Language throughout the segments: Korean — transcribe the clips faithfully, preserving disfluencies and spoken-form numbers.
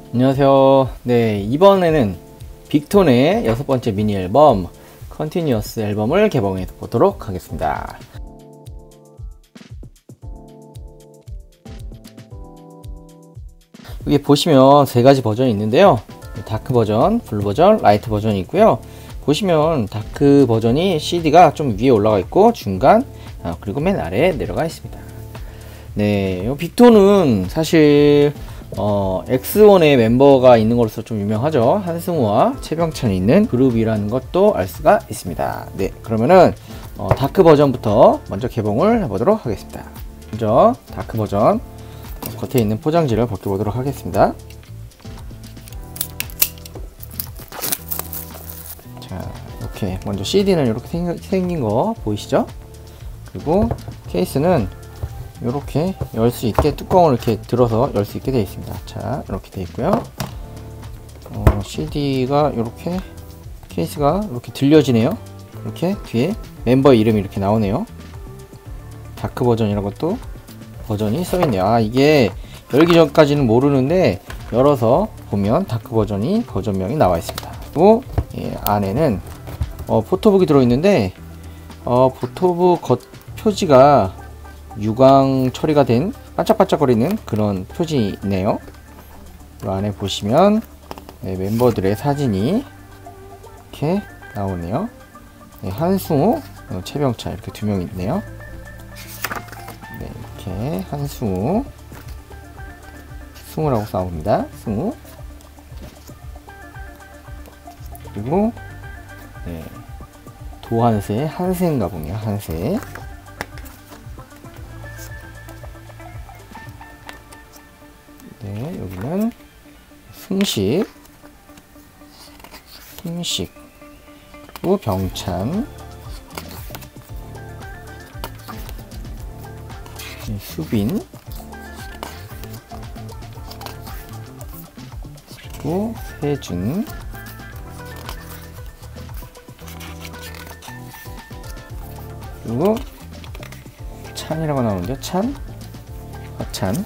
안녕하세요. 네, 이번에는 빅톤의 여섯 번째 미니 앨범 컨티뉴어스 앨범을 개봉해 보도록 하겠습니다. 여기 보시면 세 가지 버전이 있는데요. 다크 버전, 블루 버전, 라이트 버전이 있고요. 보시면 다크 버전이 씨디가 좀 위에 올라가 있고 중간, 아, 그리고 맨 아래에 내려가 있습니다. 네, 이 빅톤은 사실 어, 엑스원의 멤버가 있는 것으로 좀 유명하죠. 한승우와 최병찬이 있는 그룹이라는 것도 알 수가 있습니다. 네, 그러면은 어, 다크 버전부터 먼저 개봉을 해보도록 하겠습니다. 먼저 다크 버전 겉에 있는 포장지를 벗겨보도록 하겠습니다. 자, 이렇게 먼저 씨디는 이렇게 생, 생긴 거 보이시죠? 그리고 케이스는 이렇게 열 수 있게 뚜껑을 이렇게 들어서 열 수 있게 되어 있습니다. 자, 이렇게 되어 있고요. 어, 씨디가 이렇게 케이스가 이렇게 들려지네요. 이렇게 뒤에 멤버 이름이 이렇게 나오네요. 다크 버전이라고 또 버전이 써있네요. 아, 이게 열기 전까지는 모르는데 열어서 보면 다크 버전이 버전명이 나와 있습니다. 그리고 예, 안에는 어, 포토북이 들어있는데 어, 포토북 겉 표지가 유광 처리가 된 반짝반짝거리는 그런 표지네요. 이 안에 보시면 네, 멤버들의 사진이 이렇게 나오네요. 네, 한승우, 어, 최병찬 이렇게 두 명 있네요. 네, 이렇게 한승우, 승우라고 나옵니다. 승우. 그리고 네, 도한세, 한세인가 보네요. 한세. 네, 여기는 승식, 김식, 그리고 병찬, 네, 수빈, 그리고 세준, 그리고 찬이라고 나오는데 찬, 화찬.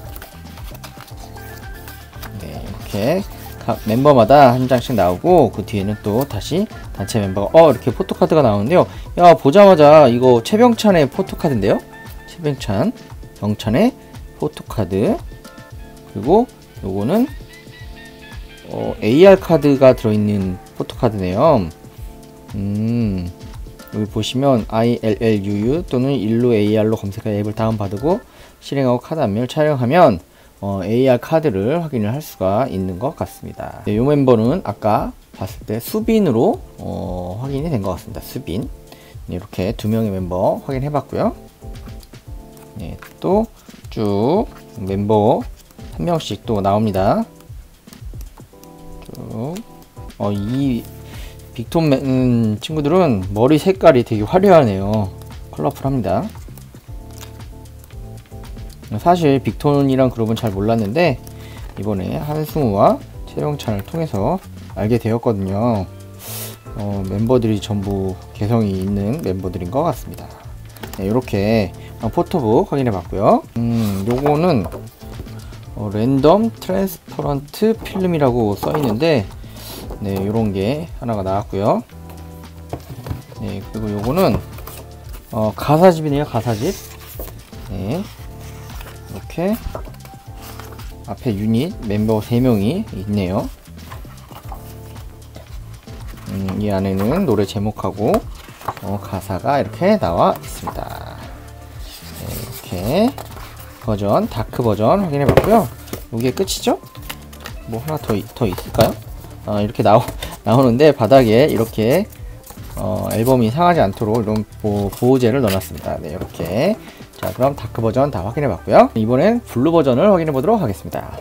네, 이렇게 각 멤버마다 한 장씩 나오고 그 뒤에는 또 다시 단체 멤버가 어 이렇게 포토카드가 나오는데요. 야, 보자마자 이거 최병찬의 포토카드인데요. 최병찬, 병찬의 포토카드. 그리고 요거는 어, 에이알 카드가 들어있는 포토카드네요. 음, 여기 보시면 아이엘엘유유 또는 일루 에이알로 검색해 앱을 다운받고 실행하고 카드 안면을 촬영하면 어, 에이알 카드를 확인을 할 수가 있는 것 같습니다. 네, 이 멤버는 아까 봤을 때 수빈으로 어, 확인이 된 것 같습니다. 수빈. 네, 이렇게 두 명의 멤버 확인해 봤고요. 네, 또 쭉 멤버 한 명씩 또 나옵니다. 쭉. 어, 이 빅톤 음, 친구들은 머리 색깔이 되게 화려하네요. 컬러풀합니다. 사실 빅톤이란 그룹은 잘 몰랐는데 이번에 한승우와 최병찬을 통해서 알게 되었거든요. 어, 멤버들이 전부 개성이 있는 멤버들인 것 같습니다. 네, 이렇게 포토북 확인해 봤고요. 음, 요거는 어, 랜덤 트랜스퍼런트 필름이라고 써 있는데 네, 요런 게 하나가 나왔고요. 네, 그리고 요거는 어, 가사집이네요. 가사집. 네. 이렇게 앞에 유닛 멤버 세 명이 있네요. 음, 이 안에는 노래 제목하고 어, 가사가 이렇게 나와 있습니다. 네, 이렇게 버전, 다크 버전 확인해 봤고요. 이게 끝이죠? 뭐 하나 더, 더 있을까요? 어, 이렇게 나오, 나오는데 바닥에 이렇게 어, 앨범이 상하지 않도록 이런 보, 보호제를 넣어놨습니다. 네, 이렇게. 자, 그럼 다크 버전 다 확인해 봤고요. 이번엔 블루 버전을 확인해 보도록 하겠습니다.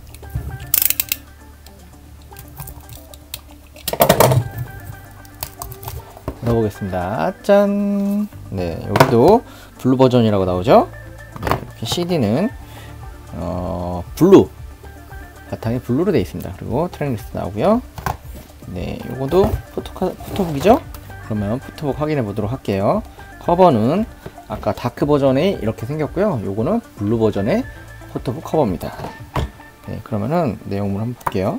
넣어보겠습니다. 짠! 네, 여기도 블루 버전이라고 나오죠? 네, 이렇게 씨디는 어, 블루 바탕이 블루로 되어 있습니다. 그리고 트랙리스트 나오고요. 네, 요거도 포토카, 포토북이죠? 그러면 포토북 확인해 보도록 할게요. 커버는 아까 다크 버전에 이렇게 생겼고요. 요거는 블루 버전의 포토북 커버입니다. 네, 그러면은 내용물 한번 볼게요.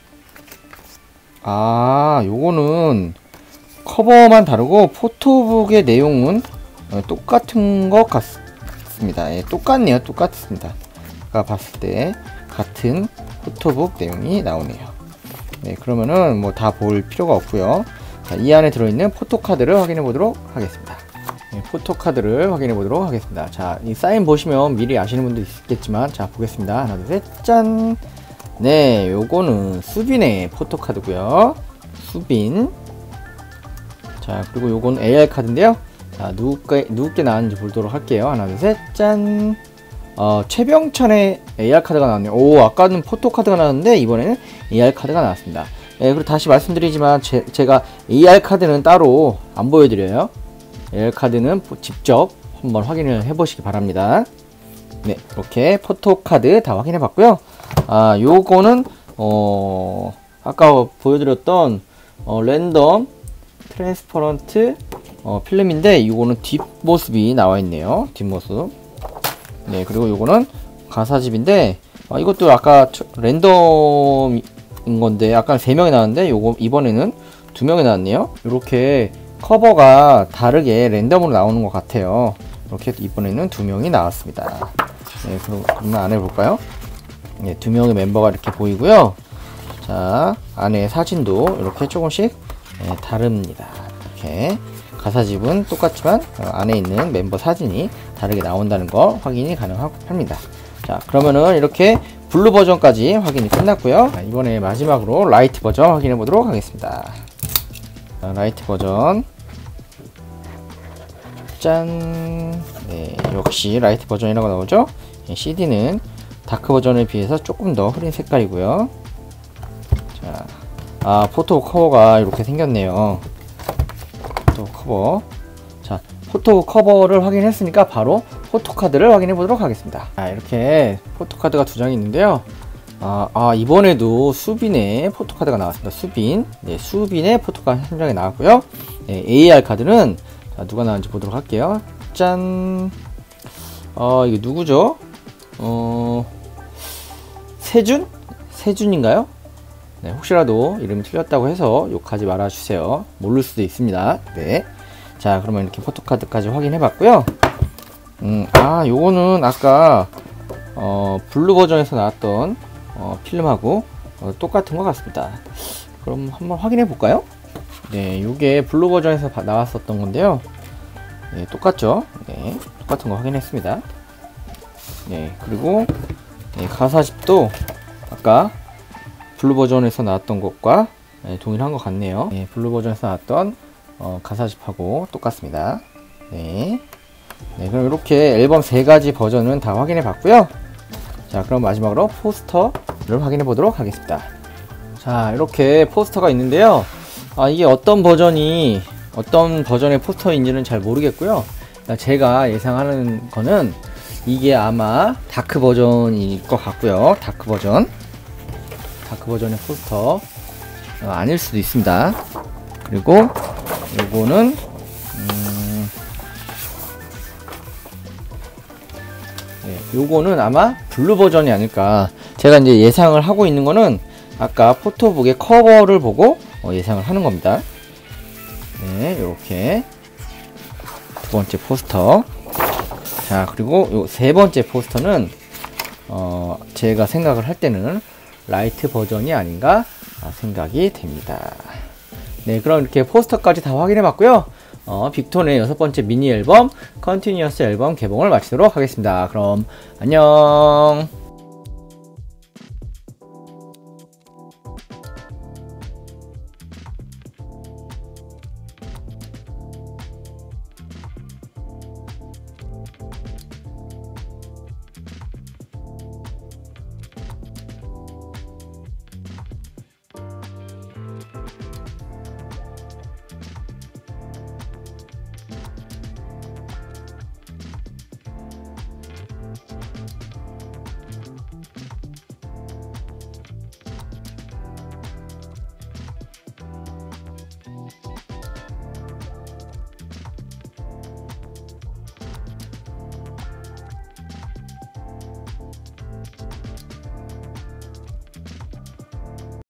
아, 요거는 커버만 다르고 포토북의 내용은 똑같은 것 같습니다. 예, 똑같네요. 똑같습니다. 아까 봤을 때 같은 포토북 내용이 나오네요. 네, 그러면은 뭐 다 볼 필요가 없고요. 자, 이 안에 들어있는 포토카드를 확인해 보도록 하겠습니다. 네, 포토카드를 확인해 보도록 하겠습니다. 자, 이 사인 보시면 미리 아시는 분도 있겠지만, 자, 보겠습니다. 하나, 둘, 셋, 짠! 네, 요거는 수빈의 포토카드고요. 수빈. 자, 그리고 요건 에이알 카드인데요. 자, 누구께, 누구께 나왔는지 보도록 할게요. 하나, 둘, 셋, 짠! 어, 최병찬의 에이알 카드가 나왔네요. 오, 아까는 포토카드가 나왔는데, 이번에는 에이알 카드가 나왔습니다. 네, 그리고 다시 말씀드리지만, 제, 제가 에이알 카드는 따로 안 보여드려요. 에이알 카드는 직접 한번 확인을 해보시기 바랍니다. 네, 이렇게 포토카드 다 확인해 봤고요. 아, 요거는, 어, 아까 보여드렸던, 어, 랜덤 트랜스퍼런트 어, 필름인데, 이거는 뒷모습이 나와 있네요. 뒷모습. 네, 그리고 요거는 가사집인데, 어, 이것도 아까 랜덤인 건데, 아까 세 명이 나왔는데, 요거 이번에는 두 명이 나왔네요. 이렇게 커버가 다르게 랜덤으로 나오는 것 같아요. 이렇게 이번에는 두 명이 나왔습니다. 네, 그럼, 그러면 안에 볼까요? 네, 두 명의 멤버가 이렇게 보이고요. 자, 안에 사진도 이렇게 조금씩 네, 다릅니다. 이렇게 가사집은 똑같지만 어, 안에 있는 멤버 사진이 다르게 나온다는 거 확인이 가능합니다. 자, 그러면은 이렇게 블루 버전까지 확인이 끝났고요. 자, 이번에 마지막으로 라이트 버전 확인해 보도록 하겠습니다. 자, 라이트 버전 짠. 네, 역시 라이트 버전이라고 나오죠. 네, 씨디는 다크 버전에 비해서 조금 더 흐린 색깔이고요. 자, 아, 포토 커버가 이렇게 생겼네요. 포토 커버. 자, 포토 커버를 확인했으니까 바로 포토카드를 확인해 보도록 하겠습니다. 자, 이렇게 포토카드가 두 장이 있는데요. 아, 아, 이번에도 수빈의 포토카드가 나왔습니다. 수빈. 네, 수빈의 포토카드 한 장이 나왔고요. 네, 에이알 카드는 자, 누가 나왔는지 보도록 할게요. 짠. 어, 이게 누구죠? 어, 세준? 세준인가요? 네, 혹시라도 이름이 틀렸다고 해서 욕하지 말아주세요. 모를 수도 있습니다. 네. 자, 그러면 이렇게 포토카드까지 확인해 봤고요. 음, 아, 요거는 아까, 어, 블루 버전에서 나왔던, 어, 필름하고, 어, 똑같은 것 같습니다. 그럼 한번 확인해 볼까요? 네, 요게 블루 버전에서 바, 나왔었던 건데요. 네, 똑같죠? 네, 똑같은 거 확인했습니다. 네, 그리고, 네, 가사집도 아까, 블루 버전에서 나왔던 것과 네, 동일한 것 같네요. 네, 블루 버전에서 나왔던 어, 가사집하고 똑같습니다. 네. 네, 그럼 이렇게 앨범 세 가지 버전은 다 확인해 봤고요. 자, 그럼 마지막으로 포스터를 확인해 보도록 하겠습니다. 자, 이렇게 포스터가 있는데요. 아, 이게 어떤 버전이 어떤 버전의 포스터인지는 잘 모르겠고요. 제가 예상하는 거는 이게 아마 다크 버전일 것 같고요. 다크 버전. 다크 버전의 포스터 어, 아닐 수도 있습니다. 그리고 요거는 음, 네, 요거는 아마 블루 버전이 아닐까. 제가 이제 예상을 하고 있는 거는 아까 포토북의 커버를 보고 어, 예상을 하는 겁니다. 네, 요렇게 두 번째 포스터. 자, 그리고 요 세 번째 포스터는 어, 제가 생각을 할 때는 라이트 버전이 아닌가 생각이 됩니다. 네, 그럼 이렇게 포스터까지 다 확인해 봤고요. 어, 빅톤의 여섯 번째 미니 앨범 컨티뉴어스 앨범 개봉을 마치도록 하겠습니다. 그럼 안녕.